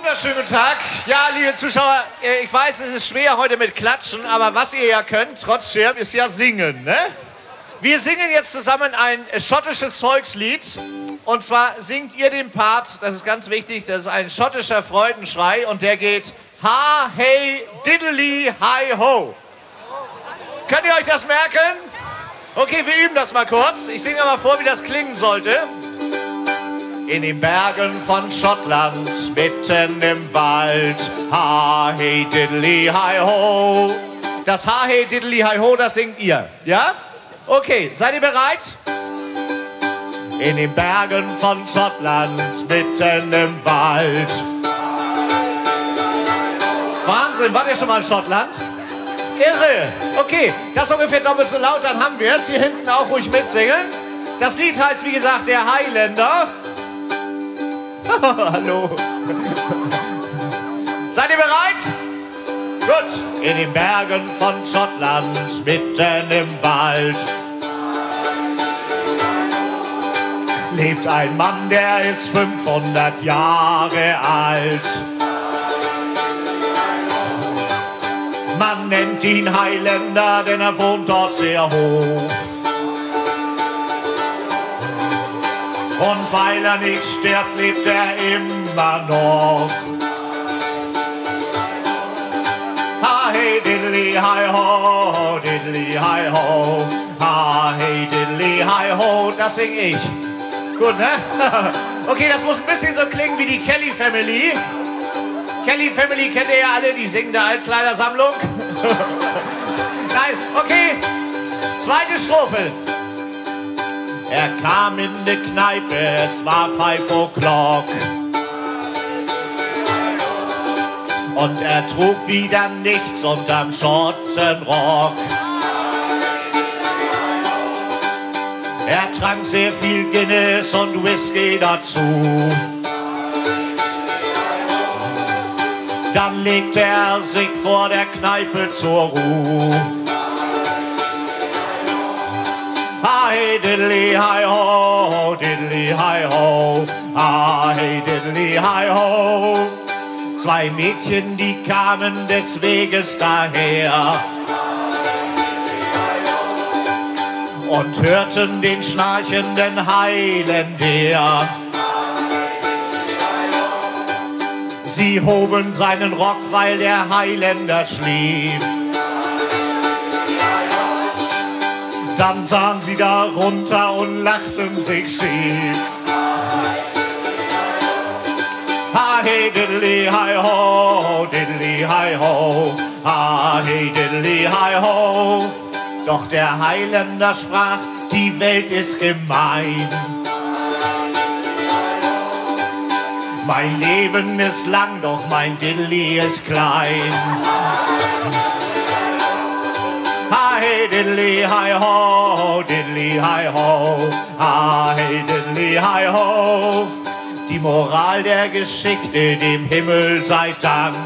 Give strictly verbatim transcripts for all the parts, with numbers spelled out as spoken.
wunderschönen guten Tag. Ja, liebe Zuschauer, ich weiß, es ist schwer heute mit Klatschen, aber was ihr ja könnt, trotzdem, ist ja singen, ne? Wir singen jetzt zusammen ein schottisches Volkslied. Und zwar singt ihr den Part, das ist ganz wichtig, das ist ein schottischer Freudenschrei und der geht Ha, hey, diddly, hi, ho. Könnt ihr euch das merken? Okay, wir üben das mal kurz. Ich singe mal vor, wie das klingen sollte. In den Bergen von Schottland, mitten im Wald, ha, hey, diddly, hi, ho. Das ha, hey, diddly, hi, ho, das singt ihr, ja? Okay, seid ihr bereit? In den Bergen von Schottland, mitten im Wald. Wahnsinn, wart ihr schon mal in Schottland? Irre. Okay, das ist ungefähr doppelt so laut, dann haben wir es. Hier hinten auch ruhig mitsingen. Das Lied heißt, wie gesagt, der Highlander. Hallo. Seid ihr bereit? Gut. In den Bergen von Schottland, mitten im Wald, lebt ein Mann, der ist fünfhundert Jahre alt. Man nennt ihn Highlander, denn er wohnt dort sehr hoch. Und weil er nicht stirbt, lebt er immer noch. Ha, hey, diddly, hi, ho, diddly, hi, ho. Ha, hey, diddly, hi, ho, das sing ich. Gut, ne? Okay, das muss ein bisschen so klingen wie die Kelly Family. Kelly Family kennt ihr ja alle, die singende Altkleidersammlung. Nein, okay. Zweite Strophe. Er kam in die Kneipe, es war five o'clock. Und er trug wieder nichts unterm Schottenrock. Er trank sehr viel Guinness und Whisky dazu. Dann legte er sich vor der Kneipe zur Ruhe. Ha, hey, diddly, hi, ho, diddly, hi, ho. Ha, hey, diddly, hi, ho. Zwei Mädchen, die kamen des Weges daher und hörten den schnarchenden Highlander. Sie hoben seinen Rock, weil der Highlander schlief. Dann sahen sie da runter und lachten sich schief. Ha, hey, diddly, hi, ho, diddly, hi, ho. Ha, hey, diddly, hi, ho. Doch der Highlander sprach, die Welt ist gemein. Mein Leben ist lang, doch mein Diddly ist klein. Ha, hey, diddly, hi, ho, diddly, hi, ho. Ha, hey, diddly, hi, ho. Die Moral der Geschichte, dem Himmel sei Dank.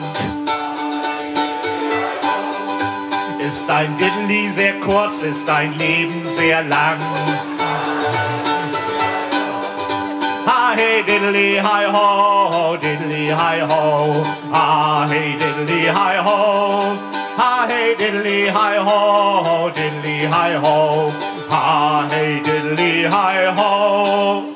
Ist dein Diddly sehr kurz, ist dein Leben sehr lang. Ha, hey, diddly, hi, ho, diddly, hi, ho. Ha, hey, diddly, hi, ho. Ha, hey, diddly, hi, ho, diddly, hi, ho. Ha, hey, diddly, hi, ho.